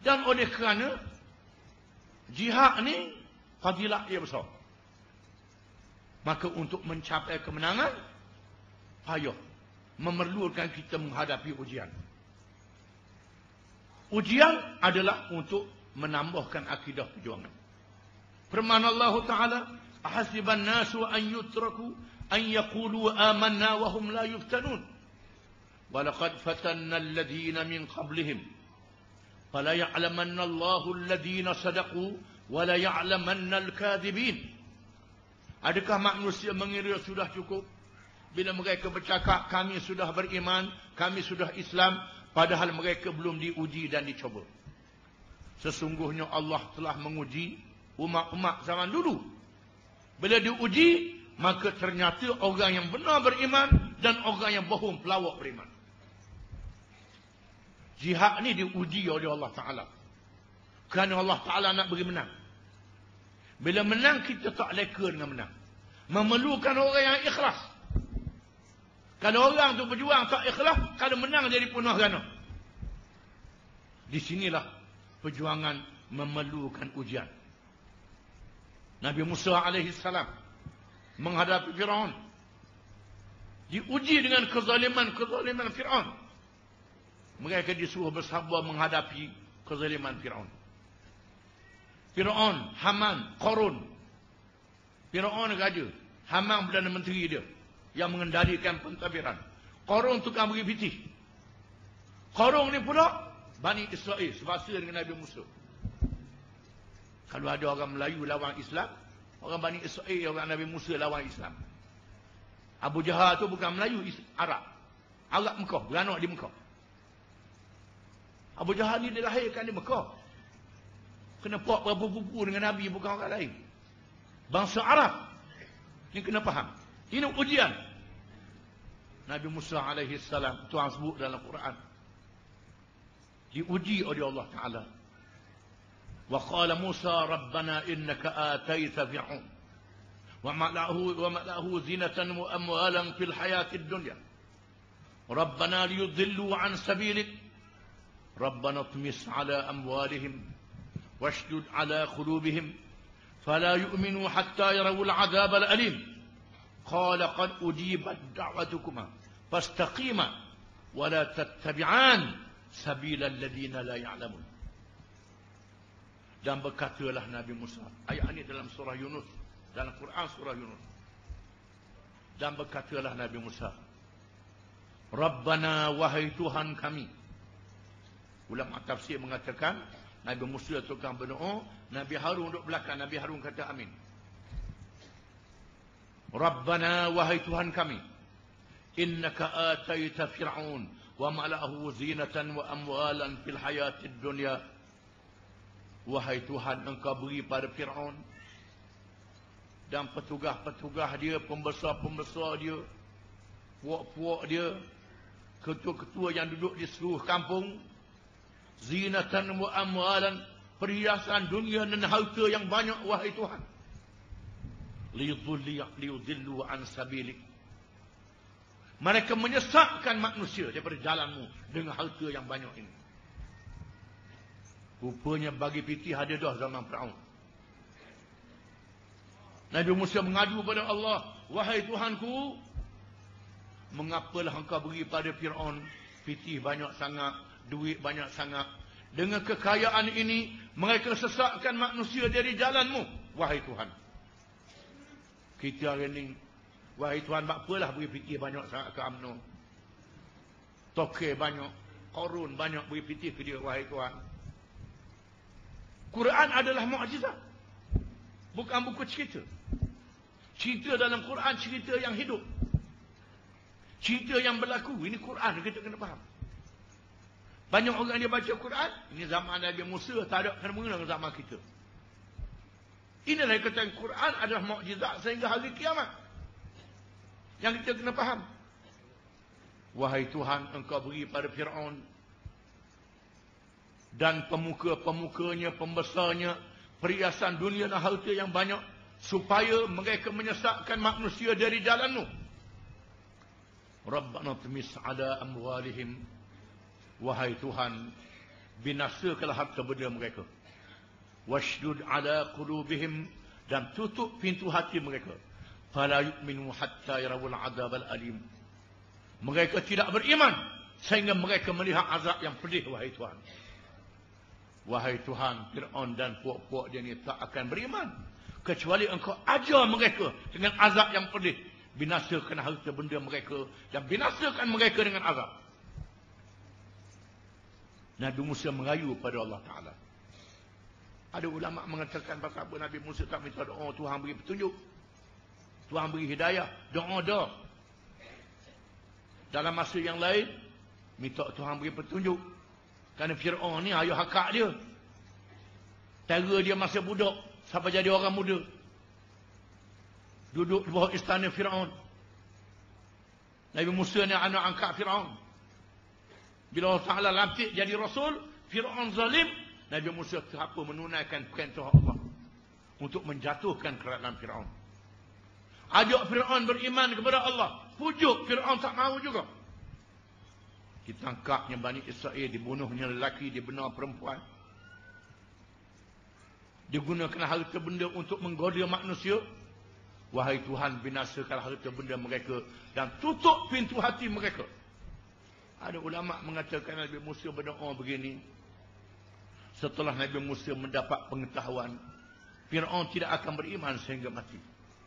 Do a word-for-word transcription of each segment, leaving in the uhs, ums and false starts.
Dan oleh kerana jihad ni fadilah dia besar. Maka untuk mencapai kemenangan, payah, memerlukan kita menghadapi ujian. Ujian adalah untuk menambahkan akidah perjuangan. Firman Allah Ta'ala, ahasiban nasu an yutraku an yaqulu amanna wa hum la yuftanun. Walaqad fatanna alladhina min qablihim. Fala ya'lamanna Allahu alladhina sadaqu wa la ya'lamanna al-kadhibin. Adakah manusia mengira sudah cukup bila mereka bercakap kami sudah beriman, kami sudah Islam, padahal mereka belum diuji dan dicoba. Sesungguhnya Allah telah menguji umat-umat zaman dulu. Bila diuji, maka ternyata orang yang benar beriman dan orang yang bohong pelawak beriman. Jihad ni diuji oleh Allah Ta'ala. Kerana Allah Ta'ala nak beri menang. Bila menang, kita tak leka dengan menang. Memerlukan orang yang ikhlas. Kalau orang tu berjuang tak ikhlas, kalau menang jadi penuh gana. Di sinilah perjuangan memerlukan ujian. Nabi Musa alaihi salam menghadapi Firaun. Diuji dengan kezaliman-kezaliman Firaun. Mereka disuruh bersabar menghadapi kezaliman Firaun. Firaun, Haman, Qarun. Firaun raja, Haman Perdana Menteri dia yang mengendalikan pentadbiran. Qarun tukang beri pitih. Qarun ni pula Bani Israel, sebahasa dengan Nabi Musa. Kalau ada orang Melayu lawan Islam, orang Bani Israel, orang Nabi Musa lawan Islam. Abu Jahal tu bukan Melayu, Arab. Arab Mekah, beranak di Mekah. Abu Jahal ni dilahirkan di Mekah. Kena puak berpupu dengan Nabi, bukan orang lain. Bangsa Arab. Ini kena faham. Ini ujian. Nabi Musa alaihi salam, Tuhan sebut dalam Quran, diuji oleh Allah Ta'ala. Wa qala Musa rabbana innaka ataita fir'aun wa mala'ahu wa mala'ahu zinatan wa amwalan fil hayatid dunya. Rabbana liyudhillu an sabilik. Rabbana tumis ala amwalihim washdud ala qulubihim fala yu'minu hatta yarawul 'adzabal alim. Qala qad ujibat da'watukuma fastaqima wa la tattabi'an sabila alladhina la ya'lamun. Dan berkatalah Nabi Musa, ayat ini dalam surah Yunus, dalam Quran surah Yunus. Dan berkatalah Nabi Musa, Rabbana, wahai Tuhan kami. Ulama tafsir mengatakan Nabi Musa tukang berdoa, Nabi Harun duduk belakang, Nabi Harun kata amin. Rabbana, wahai Tuhan kami, innaka ataita fir'aun wa mala'ahu zinatan wa amwalan fil hayatid dunya. Wahai Tuhan, engkau beri pada Fir'aun dan petugas-petugas dia, pembesar-pembesar dia, puak-puak dia, ketua-ketua yang duduk di seluruh kampung, zinatan wa amwalan, perhiasan dunia dan harta yang banyak, wahai Tuhan. Liyudhillu an sabilik. Mereka menyesatkan manusia daripada jalanmu dengan harta yang banyak ini. Rupanya bagi pitih ada dah zaman Fir'aun. Nabi Musa mengadu pada Allah, wahai Tuhanku, mengapalah engkau beri pada Fir'aun pitih banyak sangat, duit banyak sangat. Dengan kekayaan ini, mereka sesatkan manusia dari jalanmu, wahai Tuhan. Kita hari ini, wahai Tuhan, apalah beri pitih banyak sangat ke UMNO. Tokeh banyak, Qarun banyak beri pitih ke dia, wahai Tuhan. Quran adalah mukjizat. Bukan buku cerita. Cerita dalam Quran, cerita yang hidup. Cerita yang berlaku. Ini Quran, kita kena faham. Banyak orang dia baca Quran, ini zaman Nabi Musa, tak ada kena mengena dengan zaman kita. Inilah yang kata Quran adalah mukjizat sehingga hari kiamat. Yang kita kena faham. Wahai Tuhan, engkau beri pada Fir'aun dan pemuka-pemukanya, pembesarnya, perhiasan dunia dan harta yang banyak, supaya mereka menyesatkan manusia dari jalanmu. Rabbana tumis ala amwalihim. Wahai Tuhan, binasakanlah harta benda mereka. Washdud ala qulubihim, dan tutup pintu hati mereka. Fala yu'minu hatta yarawul adzabal alim. Mereka tidak beriman sehingga mereka melihat azab yang pedih, wahai Tuhan. Wahai Tuhan, Fir'aun dan puak-puak dia ni tak akan beriman kecuali engkau ajar mereka dengan azab yang pedih. Binasakan harta benda mereka dan binasakan mereka dengan azab. Nabi Musa merayu pada Allah Ta'ala. Ada ulama mengatakan pasal apa Nabi Musa tak minta doa, Tuhan beri petunjuk, Tuhan beri hidayah. Doa-doa dalam masa yang lain minta Tuhan beri petunjuk. Kerana Fir'aun ni ayah hakak dia. Tara dia masa budak sampai jadi orang muda. Duduk di bawah istana Fir'aun. Nabi Musa ni anak angkat Fir'aun. Bila Allah Ta'ala lantik jadi Rasul, Fir'aun zalim, Nabi Musa terapa menunaikan perintah Allah untuk menjatuhkan kerajaan Fir'aun. Ajak Fir'aun beriman kepada Allah. Pujuk, Fir'aun tak mahu juga. Ditangkapnya Bani Israel, dibunuhnya lelaki, dibenar perempuan. Digunakan harta benda untuk menggoda manusia. Wahai Tuhan, binasakan harta benda mereka dan tutup pintu hati mereka. Ada ulama mengatakan Nabi Musa berdoa begini. Setelah Nabi Musa mendapat pengetahuan, Fir'aun tidak akan beriman sehingga mati.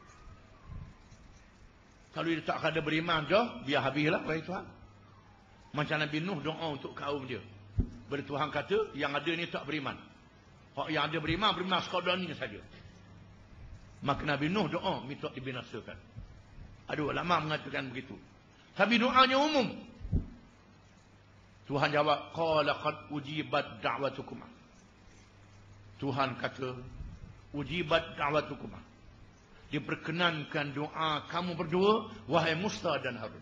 Kalau dia tak ada beriman dah, biar habislah, wahai Tuhan. Macam Nabi Nuh doa untuk kaum dia. Bertuhan kata, yang ada ni tak beriman. Hak yang ada beriman, beriman sekadar ni saja. Maka Nabi Nuh doa, minta dibinasakan. Ada ulama mengatakan begitu. Tapi doanya umum. Tuhan jawab, qala qad ujibat da'watukum. Tuhan kata, ujibat da'watukum. Diperkenankan doa kamu berdua, wahai Musa dan Harun.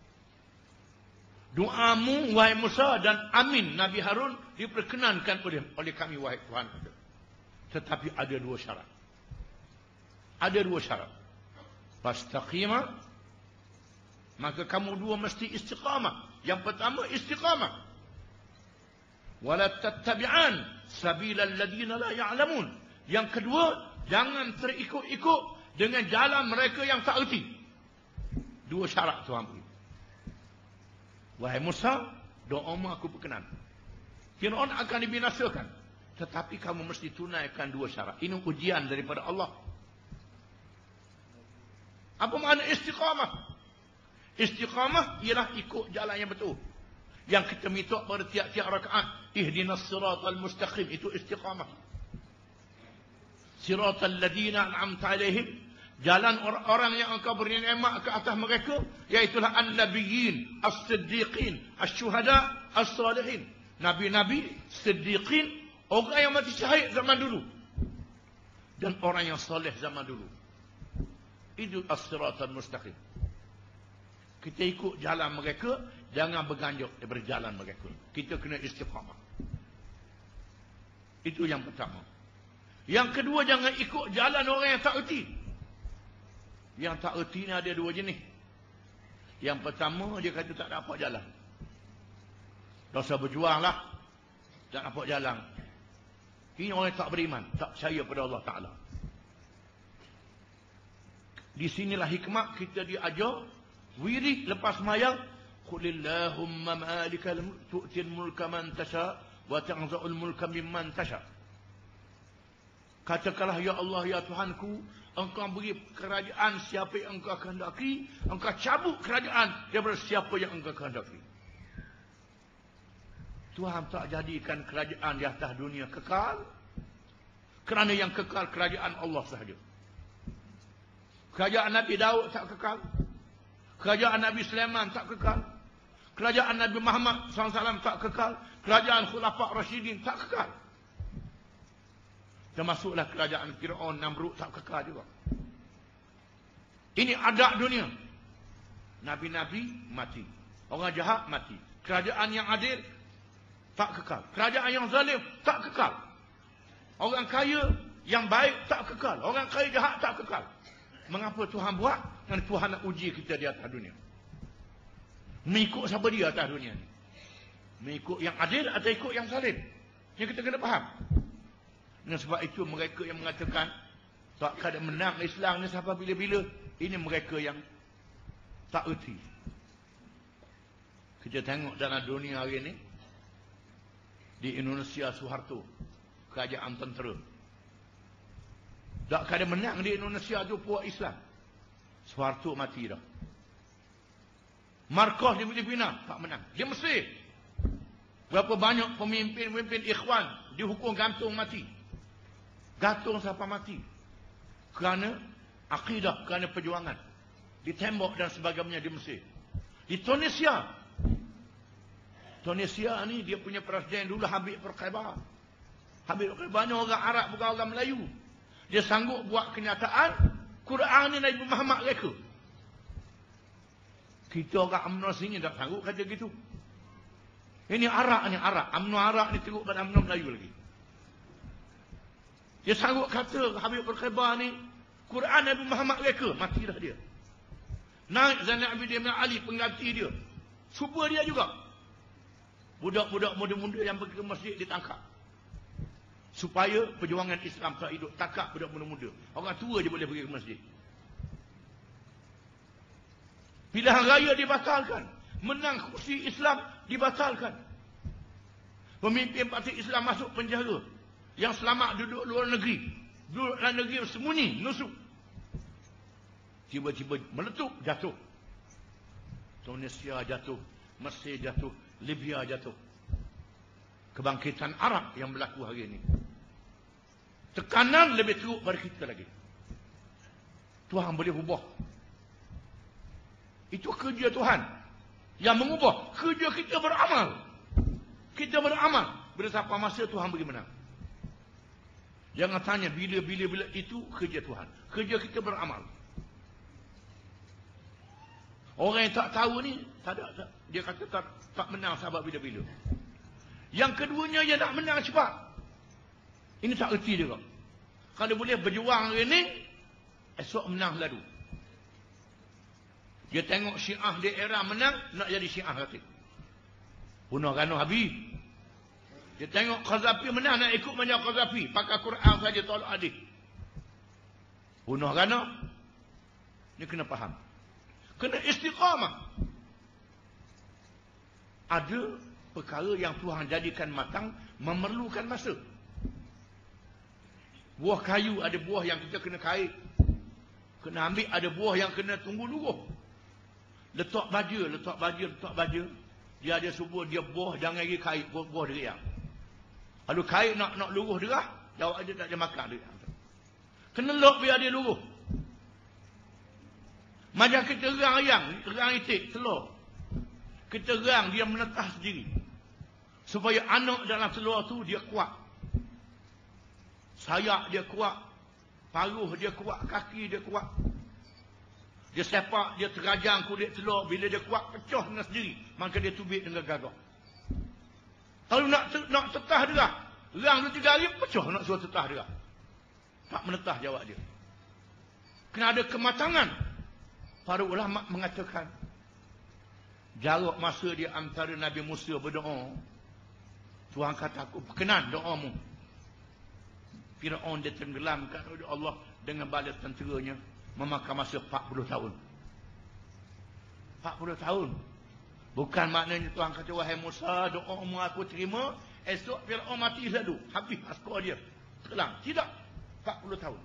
Doamu, wahai Musa dan Amin, Nabi Harun, diperkenankan oleh, oleh kami, wahai Tuhan. Tetapi ada dua syarat. Ada dua syarat. Fastaqima, maka kamu dua mesti istiqamah. Yang pertama, istiqamah. Wala tattabi'an sabilal ladina la ya'lamun. Yang kedua, jangan terikut-ikut dengan jalan mereka yang tak erti. Dua syarat Tuhan beri. Wahai Musa, doamu aku berkenan. Fir'aun akan dibinasakan. Tetapi kamu mesti tunaikan dua syarat. Ini ujian daripada Allah. Apa makna istiqamah? Istiqamah ialah ikut jalan yang betul. Yang kita minta pada tiap-tiap rakaat. Ihdinas siratal mustaqim. Itu istiqamah. Siratal ladina an'amta alaihim. Jalan orang-orang yang engkau beri nikmat ke atas mereka, iaitulah an-nabiyyin, as-siddiqin, asy-syuhada, as-salihin. Nabi-nabi, siddiqin, orang yang mati syahid zaman dulu. Dan orang yang soleh zaman dulu. Itu as-siratal mustaqim. Kita ikut jalan mereka, jangan berganjok daripada jalan mereka. Kita kena istiqamah. Itu yang pertama. Yang kedua, jangan ikut jalan orang yang tak erti. Yang tak erti ni ada dua jenis. Yang pertama, dia kata tak dapat jalan. Dosa berjuanglah, tak dapat jalan. Ini orang yang tak beriman, tak percaya pada Allah Ta'ala. Di sinilah hikmah kita diajar wirid lepas mayang. Qulillahumma malikal mulk tu'til mulka man tasha wa tanza'ul mulka mimman tasha. Katakanlah, ya Allah, ya Tuhanku, engkau beri kerajaan siapa yang engkau kehendaki, engkau cabut kerajaan daripada siapa yang engkau kehendaki. Tuhan tak jadikan kerajaan di atas dunia kekal, kerana yang kekal kerajaan Allah sahaja. Kerajaan Nabi Daud tak kekal, kerajaan Nabi Sulaiman tak kekal, kerajaan Nabi Muhammad sallallahu alaihi wasallam tak kekal, kerajaan Khulafa' Rasyidin tak kekal. Termasuklah kerajaan Fir'aun, Namrud tak kekal juga. Ini adab dunia. Nabi-nabi mati, orang jahat mati. Kerajaan yang adil tak kekal, kerajaan yang zalim tak kekal. Orang kaya yang baik tak kekal, orang kaya jahat tak kekal. Mengapa Tuhan buat? Kerana Tuhan nak uji kita di atas dunia. Mengikut siapa dia atas dunia ni. Mengikut yang adil atau ikut yang zalim. Yang kita kena faham. Dengan sebab itu mereka yang mengatakan tak ada menang Islam ni sampai bila-bila. Ini mereka yang tak erti. Kita tengok dalam dunia hari ini. Di Indonesia Soeharto. Kerajaan tentera. Tak ada menang di Indonesia tu puak Islam. Soeharto mati dah. Marcos di Filipina tak menang. Di Mesir. Berapa banyak pemimpin-pemimpin ikhwan dihukum gantung mati. Gantung sampai mati. Kerana akidah, kerana perjuangan. Ditembak dan sebagainya di Mesir. Di Tunisia. Tunisia ni dia punya presiden dulu Habib Bourguiba. Habib Bourguiba ni orang Arab bukan orang Melayu. Dia sanggup buat kenyataan Quran ni Nabi Muhammad reka. Kita orang UMNO sini tak sanggup kata gitu. Ini Arab ni Arab. UMNO Arab ni teruk pada UMNO Melayu lagi. Dia sanggup kata Habib Bourguiba ni Quran Nabi Muhammad reka. Matilah dia. Naik Zainal Abidin bin Ali pengganti dia. Cuba dia juga. Budak-budak muda-muda yang pergi ke masjid ditangkap. Supaya perjuangan Islam tak hidup. Takak budak muda-muda. Orang tua je boleh pergi ke masjid. Pilihan raya dibatalkan. Menang kursi Islam dibatalkan. Pemimpin parti Islam masuk penjara. Yang selamat duduk luar negeri. Duduk dalam negeri sembunyi, nusuk. Tiba-tiba meletup, jatuh. Tunisia jatuh. Mesir jatuh. Libya jatuh. Kebangkitan Arab yang berlaku hari ini. Tekanan lebih teruk pada kita lagi. Tuhan boleh ubah. Itu kerja Tuhan. Yang mengubah. Kerja kita beramal. Kita beramal. Bila sampai masa Tuhan bagi menang. Jangan tanya bila-bila-bila itu kerja Tuhan. Kerja kita beramal. Orang yang tak tahu ni, tak ada, tak, dia kata tak, tak menang sahabat bila-bila. Yang keduanya, dia nak menang cepat. Ini tak erti dia kok. Kalau boleh berjuang hari ni, esok menang lalu. Dia tengok Syiah di era menang, nak jadi Syiah kata. Bunuh Rano Habib. Dia tengok Qazafi menang, nak ikut macam Qazafi. Pakai Quran saja tolak adik. Bunuh Rano. Dia kena faham. Kena istiqamah. Ada perkara yang Tuhan jadikan matang, memerlukan masa. Buah kayu ada buah yang kita kena kait. Kena ambil, ada buah yang kena tunggu luruh. Letak baja, letak baja, letak baja. Dia ada subur, dia buah, jangan lagi kait, buah, buah deriang. Kalau kait nak nak luruh derah, jawab dia tak ada makan deriang. Kena lok biar dia luruh. Macam kita rang ayam, rang itik, telur. Kita rang, dia menetah sendiri. Supaya anak dalam telur tu dia kuat. Sayap dia kuat. Paruh dia kuat, kaki dia kuat. Dia sepak, dia terajang kulit telur. Bila dia kuat, pecah dengan sendiri. Maka dia tubik dengan gagak. Kalau nak nak tetah derah, rang tu tiga hari, pecah nak suruh tetah derah. Tak menetah jawab dia. Kena ada kematangan. Para ulama mengatakan jarak masa dia antara Nabi Musa berdoa, Tuhan kata aku berkenan doamu. Firaun dia tenggelamkan oleh Allah dengan bala tenteranya, memakan masa empat puluh tahun. empat puluh tahun. Bukan maknanya Tuhan kata wahai Musa, doamu aku terima, esok Firaun mati selalu, habis askar dia. Tenggelam. Tidak. empat puluh tahun.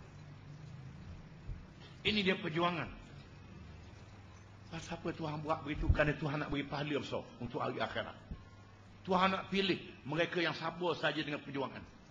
Ini dia perjuangan. Pasal apa Tuhan buat begitu? Kerana Tuhan nak beri pahala besar untuk hari akhirat. Tuhan nak pilih mereka yang sabar saja dengan perjuangan.